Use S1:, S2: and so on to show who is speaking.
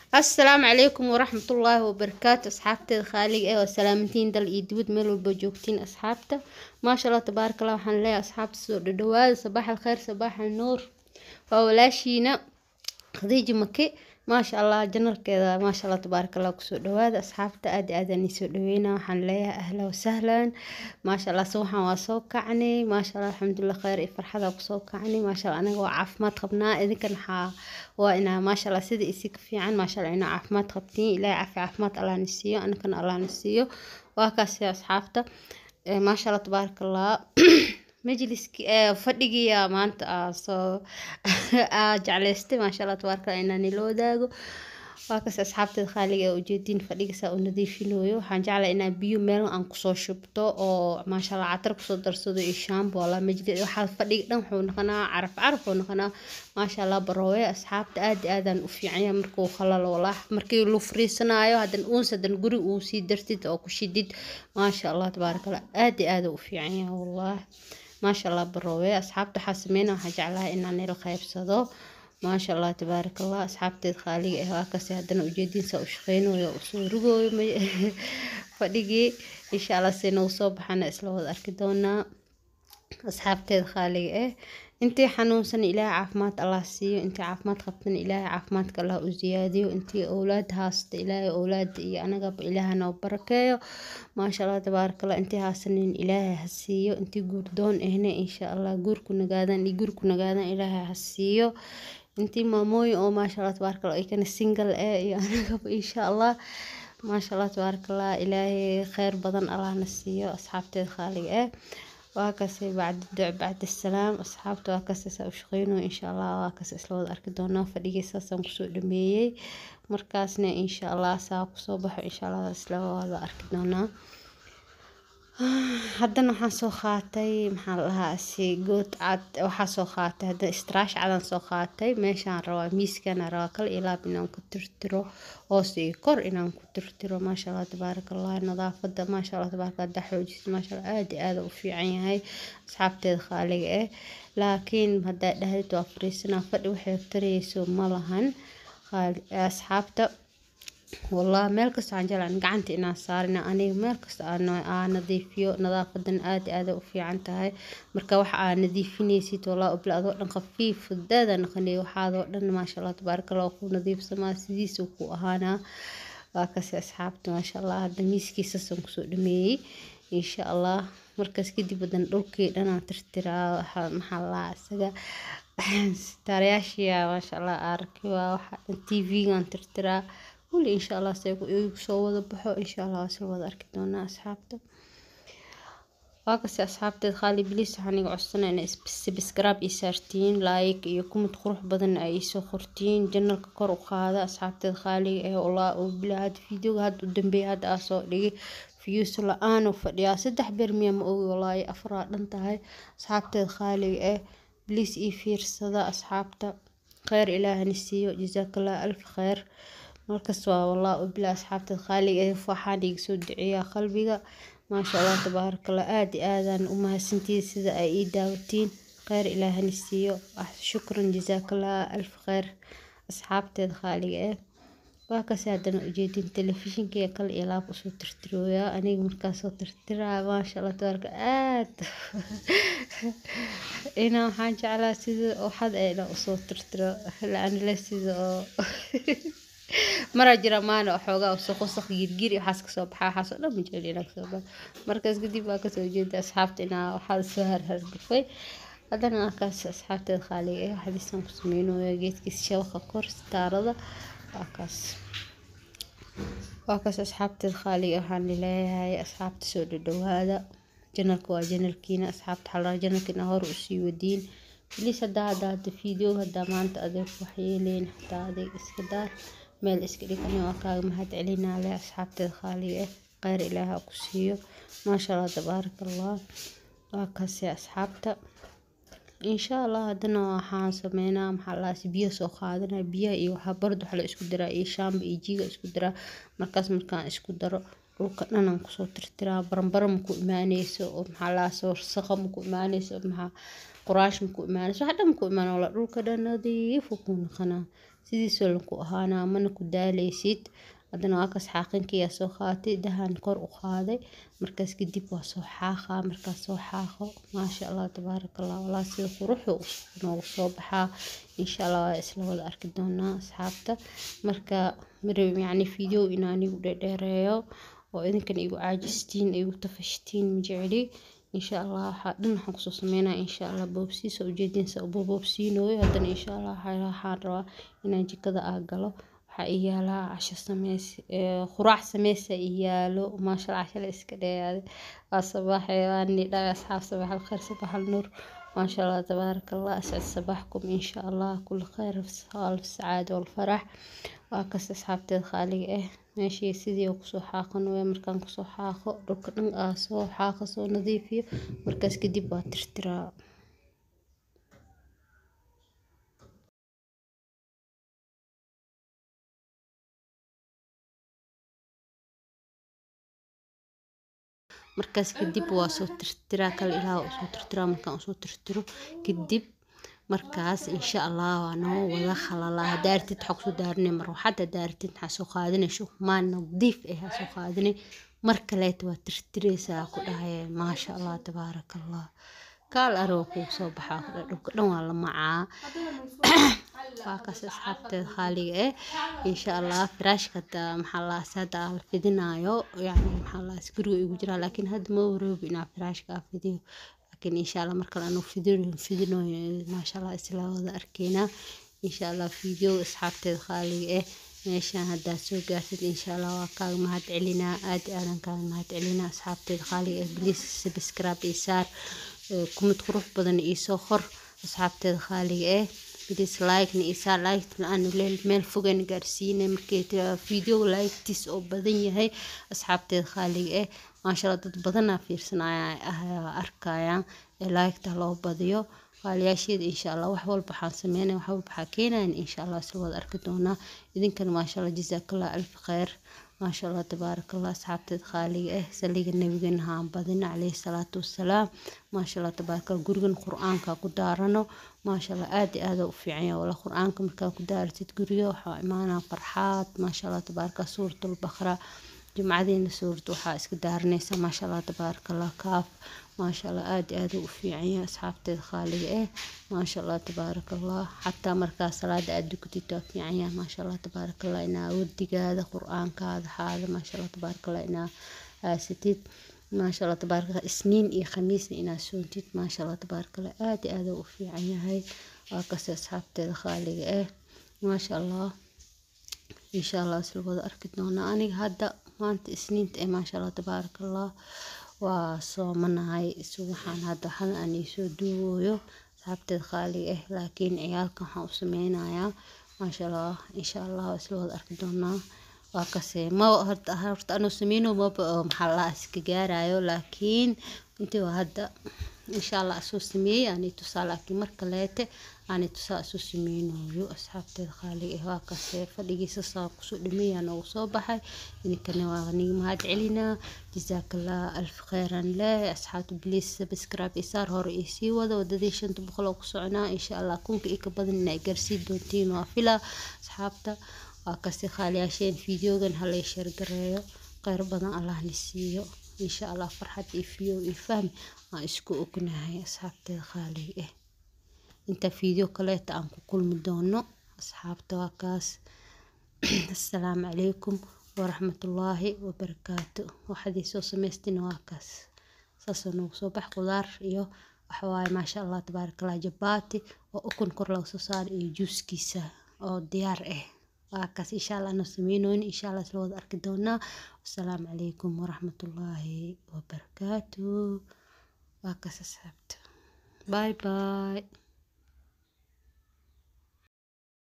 S1: السلام عليكم ورحمة الله وبركاته أصحابتي الخالق وسلامتين دل يدود ميل والبجوكتين أصحابته ما شاء الله تبارك الله وحن لي أصحاب السوق دواد صباح الخير صباح النور وولاشينا خديجة مكي ما شاء الله جنر كذا ما شاء الله تبارك الله كسوق دواد أصحابته أدني سوق دوينا وحن لي أهلا وسهلا ما شاء الله سوحا واسوق كعني ما شاء الله الحمد لله خير فرحة وسوق كعني ما شاء الله أنا وعافمات خبنا إذا كان وإنا ما شاء الله سيدي إسيك في عن ما شاء الله إنا عافمات خبتين إلهي عافمات الله نسيه أنا كان الله نسيه وهكذا يا أصحابته ما شاء الله تبارك الله مجلسكي فدقي maanta soo jeclaystay ما شاء الله تبارك الله inaan ila wadaago waa kas asxaabteed qaaliga ee ujeedin fadhigiisa u nadiifinayo waxaan jeclahay inaan biyo meel aan ku soo shubto oo ma sha Allah catar ku soo darsado iyo shaambo wala majlis waxa fadhiga dhan wuxuu noqonaa caraf wuxuu noqonaa ma sha Allah baroowe asxaabta aad u fiican yahay markuu khalalo walaah markii lu friisanayo hadan uunsadan guri uu sii dartid oo ku shidid ma sha Allah tabaaraka Allah aad u fiican yahay wallah ما شاء الله بروي أصحاب تحسمينا وحجعلها إن أنا الخيب صدو ما شاء الله تبارك الله أصحاب تدخالي هكذا هدنا وجدين سأشخين ويصوروا فدقي إن شاء الله سنوصب حنا إسلوه أركدونا أصحاب تدخالي انتي حنوسن إلهي عافمات الله سيو انتي عافمات خبتن إلهي عافماتك الله أزيادي وانتي أولاد هاست إلهي أولاد أنا قب إلهنا وبركايو ما شاء الله تبارك الله انتي هاسنين إلهي هسيو انتي قردون هنا إن شاء الله قوركو نقادن إلهي هسيو انتي ماموي أو ما شاء الله تبارك الله كان السنجل أنا قب إن شاء الله ما شاء الله تبارك الله إلهي خير بدن الله نسيو أصحاب تدخالي وهكذا بعد الدعاء بعد السلام أصحابته وهكذا سأشغينه إن شاء الله وهكذا إسلوه أركضونا فديكي ساسم كسو دميي مركزنا إن شاء الله ساق صبح إن شاء الله إسلوه أركضونا haddana waxaan soo qaatay maxaa lahaa si good cad waxaa soo qaatay hadda istirash cadan soo qaatay meeshaan rabaa miiskana rabaa kal ilaab inaan ku tirtiro hoos iyo kor inaan ku tirtiro maasha Allah tabaarakallah nadaafada maasha Allah tabaarakallah daxoojis maasha Allah aad u fiican yahay asxaabteeda qaaliga laakiin hadda dhahayd waa fariisana fadhi waxay tarayso ma lahan asxaabta والله مالك استعجل عن قعنتي إن صارنا أنا مالك أنا نظيفيو نظافة آد وفي عنتها مركا وح نظيفيني سيت والله قبل أذوق خفيف الدادا نخلي وحاذو لأن ما شاء الله تبارك الله وخو نظيف سما سديس وخو أهانا وكسي أصحابته ما شاء الله هذا ميسكي سسم كسو دمي إن شاء الله مركز كدي بدن أوكي أنا ترترا محلا سجا ترياشيا ما شاء الله أركوا تي في عن ترترا قولي إن شاء الله سيكون يسوى ذبحه إن شاء الله سوى أركضونا أصحابته واقس أصحابته خالي بليس حنيق عصنا إن سبسكرايب إسارتين لايك يكون تخرج بدن أي سخرتين جنة الكر وخاذا أصحابته خالي والله وبلا هاد فيديو هاد قدام بي هاد أصو لي فيوس الآن وفديا سدح برمية مقوي والله أفراد انتهي أصحابته خالي بليس إيفير صدا أصحابته خير إله نسيو جزاك الله ألف خير مركز والله وبلا أصحابتي الخالي فحان يقصو دعيا قلبي ما شاء الله تبارك الله آذان أمها سنتي سيدا أي داوتين خير إله نسيو شكرا جزاك الله ألف خير أصحابتي الخالي وهكذا هادنا أجيدين تلفزيون كي أقل إلاف أسو ترترويا أنا مركز ترترا ما شاء الله تبارك إنا حاجة على سيدا وحد إلا أسو ترترا لأن لا سيدا مرة جرمانة وحوجا وسق يرجري وحاسك صباح حاسك لا مجالي لك صباح مركز قديم باكس وجود أصحابتنا وحال سهر هالبفي هذا أنا كاس أصحابتي الخالية حديث مسلمين وجيت كيس شوخة كورس تعرض واكس أصحابتي الخالية وحن لله هاي أصحابتي سود الدو هذا جنك وجنك كينا أصحابتي حلا جنك نهار وسي ودين ليش هذا الفيديو هذا ما أنت أضيف وحيلين حتى هذا إسكدار ميل إسكريك أنا وكاغ مهد علينا على أصحابتي الخالية غير إله أقصيه ما شاء الله تبارك الله وكاسي أصحابته إن شاء الله هدنا وحان سمينا محلاس بيا سو خادنا بيا إيو برضو حلا إسكو درا إي شامب إي جيغا إسكو درا مركز مركان إسكو درا dhulkana aan kusoo tirtiraa baranbaro maku imaanayso oo maxaa la soo saqa maku imaanayso maxaa quraash maku imaanayso waxa dhan maku imaan wala dhulka dhan nadiif ku noqona sidiisoo lanku ahaanaa mana ku daaleysid. haddana waa kas xaaqinkiyaa soo qaatay dahan kor u qaaday markaas kadib waa soo xaaqaa markaas soo xaaqo maasha allah tabaarakallah walaa sida quruxu noogu soo baxaa insha allah waa isla wada arki doonaa asxaabta. marka marab yacni video inaan igu dheereeyo oo idinkan igu caajistiin igu tafashtiin ma jecli. insha allah waxaa dhan waxaan kusoo sameynaa insha allah boobsiis oo ujeedinsa boobsiinooyo. haddana insha allah waxaan rabaa inaan jikada galo. waxaa iyaalaa casho sameys quraac sameysa iyaalo maasha allah casho la iska dheeyaaday waa sabaaxay waa nidhaa asxaab sabax alkhayr sabax alnuur maasha allah tabaarakallah ascad sabaxkum insha allah kul khayr sacaada walfarax. waa kas asxaabteed qaaliga meeshii sidii kusoo xaaqan way markaan kusoo xaaqo dhulka dhan soo xaaqa soo nadiifiyo markaas kadib waa tirtiraa. markaas kadib waa soo tirtiraa kale ilaa soo tirtiraa markaan soo tirtiro kadib markaas insha allah waa noo wada khalalaa. daartid xog soo daarnay mar waxaad daartid waxaa soo qaadanayso maan nadiif ah soo qaadanay mar kaleet waa tirtireysaa ku dhahay maasha allah tabaarakallah kaal aroo ku soo baxaa dhulka dhan waa la macaa. waa kas asxaabteed qaaliga insha allah firaashka maxaa la sada la fidinaayo yani maxaa la guriga igu jira laakiin hadda ma waroobi inaa firaashka fidiyo laakiin insha allah marka aanu fidinooyo maasha allah isla wada arkeena insha allah video asxaabteed qaaliga meeshaan hadda soo gaartid insha allah waa kaaga mahad celinaa aad aadan kaaga mahad celinaa asxaabteed qaaliga please subscribe iyo saar kumid qurux badan iyo soo qor asxaabteed qaaliga please like ni isa like aan meel fogaan gaarsiinay markii video like tis oo badan yahay asxaabteed qaaliga maasha allah dad badan fiirsanaya arkayaan like ta loo badiyo qaaliyaasheed insha allah wax walba waxaan sameynaa wax walba waxa keenayaan insha allah isla wada arki doonaa idinkan maasha allah jazaakallah alf khayr maasha allah tabaarakallah asxaabteed qaaliga saliga nabigeena haan badina calayhi salaatu wassalaam maasha allah tabaarakallah gurigan quraanka ku daarano maasha allah aad iyo aad u fiican yahay wala quraanka markaa ku daartid guriga waxa imaanaa farxaad maasha allah tabaarakallah suuratul baqara jumcadiina suurta waxaa iska daarnaysa maasha allah tabaarakallah kaaf maasha allah aad iyo aad u fiican yahay asxaabteed qaaliga maasha allah tabaarakallah xataa markaa salaada aad dukatid waa fiican yahay maasha allah tabaarakallah inaa wardigaada quraankaada haada maasha allah tabaarakallah inaa aasitid maasha allah tabaarakallah isniin iyo khamiis inaa soontid maasha allah tabaarakallah aad iyo aad u fiican yahay waa kas asxaabteed qaaliga maasha allah insha allah isla wada arki doonaa. aniga hadda maanta isniinta maasha allah tabaarakallah waa soomanahay waxaan hadda aan soo duubayo asxaabteed qaaliga laakiin ciyaalka waxaan u sameynayaa maasha allah insha allah isla wada arki doonaa. waa kasee ma horta anoo sameyno maxaa la iska gaarayo laakiin intii waa hadda insha allah soo sameeyay aan tusaa laakiin marka leete aan tusaa soo sameynayo asxaabteed qaaliga waa kasee fadhigiisa saa ku soo dhameeyay oo soo baxay idinkana waa niga mahad celinaa jazaakallah alf khayran la asxaabtu please subscribe isaar hore iyo sii wada wadadii 500 ku soconaa insha allah kunka ka badan inay gaarsiin doontiin waa fila asxaabta waa kasi qaaliyaasheen videogan hal ay share gareeyo khayr badan allah ni siiyo insha allah farxad iyo fahm aan isku ognahay asxaabteed qaaliga inta video kale aan ku kulmi doono asxaabta waa kaas assalaamu calaykum waraxmatullaahi wabarakaatu. waxaad soo samaysteen waa kaas saasoo nagu soo bax qudaar iyo waxa waaye maasha allah tabaarakallah jabaati oo ukun kor laga soo saaray iyo juuskiisa oo diyaar waa kaas insha allah noo sameeynoon insha allah isla wada arki doonaa. assalaamu calaykum waraxmatullaahi wabarakaatu waa kaas asxaabta bye bye.